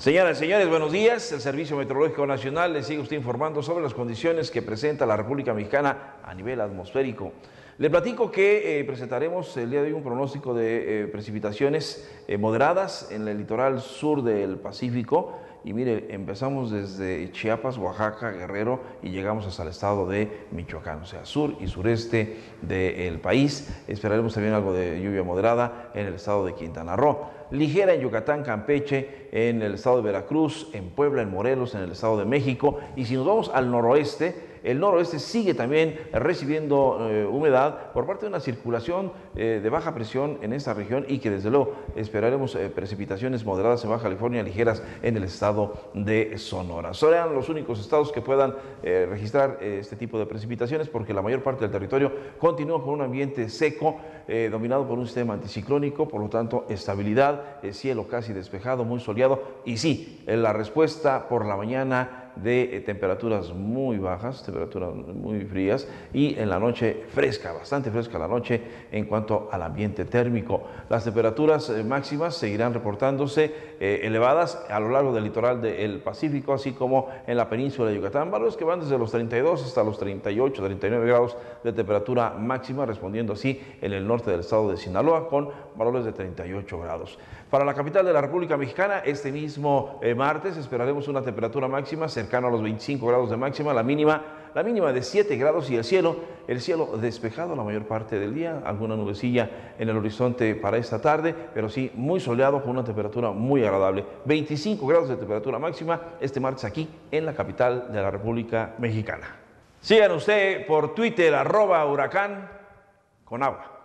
Señoras y señores, buenos días. El Servicio Meteorológico Nacional le sigue usted informando sobre las condiciones que presenta la República Mexicana a nivel atmosférico. Le platico que presentaremos el día de hoy un pronóstico de precipitaciones moderadas en el litoral sur del Pacífico. Y mire, empezamos desde Chiapas, Oaxaca, Guerrero y llegamos hasta el estado de Michoacán, o sea, sur y sureste del país. Esperaremos también algo de lluvia moderada en el estado de Quintana Roo. Ligera en Yucatán, Campeche, en el estado de Veracruz, en Puebla, en Morelos, en el estado de México. Y si nos vamos al noroeste, el noroeste sigue también recibiendo humedad por parte de una circulación de baja presión en esta región y que desde luego esperaremos precipitaciones moderadas en Baja California, ligeras en el estado de Sonora. Serán los únicos estados que puedan registrar este tipo de precipitaciones porque la mayor parte del territorio continúa con un ambiente seco dominado por un sistema anticiclónico, por lo tanto estabilidad, cielo casi despejado, muy soleado y sí, la respuesta por la mañana de temperaturas muy bajas, temperaturas muy frías y en la noche fresca, bastante fresca la noche en cuanto al ambiente térmico. Las temperaturas máximas seguirán reportándose elevadas a lo largo del litoral del Pacífico, así como en la península de Yucatán, valores que van desde los 32 hasta los 38, 39 grados de temperatura máxima, respondiendo así en el norte del estado de Sinaloa con valores de 38 grados. Para la capital de la República Mexicana, este mismo martes esperaremos una temperatura máxima cercana a los 25 grados de máxima, la mínima de 7 grados y el cielo despejado la mayor parte del día, alguna nubecilla en el horizonte para esta tarde, pero sí muy soleado con una temperatura muy agradable. 25 grados de temperatura máxima este martes aquí en la capital de la República Mexicana. Sigan usted por Twitter, @huracán con agua.